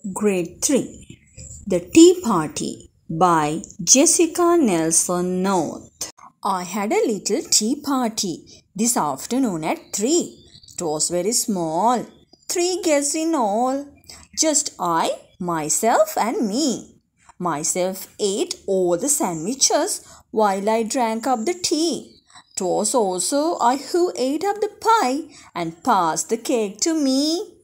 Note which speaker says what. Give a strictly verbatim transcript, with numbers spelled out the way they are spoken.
Speaker 1: Grade three The Tea Party by Jessica Nelson North. I had a little tea party this afternoon at three. It was very small, three guests in all. Just I, myself, and me. Myself ate all the sandwiches while I drank up the tea. It was also I who ate up the pie and passed the cake to me.